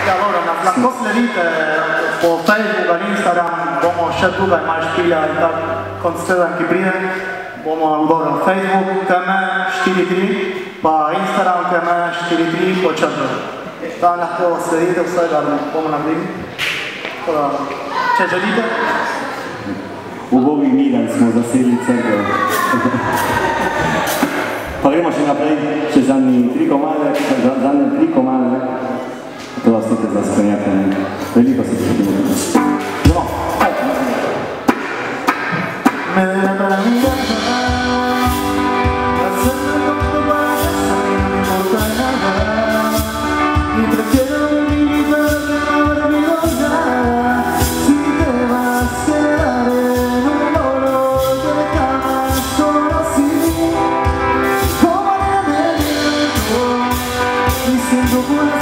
E allora la cosa dite po Facebook e Instagram bomo še tukaj imaš špilja in tako koncertujemo ki pride, bomo govorili Facebook KM43 pa Instagram KM43 po črtu. Tam lahko sledite vsega, bomo naredili. Če želite. V Bogi Milan smo zasedli crkvo. Pa gremo še naprej, še zadnje 3 komade. To vas nekaj za skrenjate, veliko se prišli. No, Siento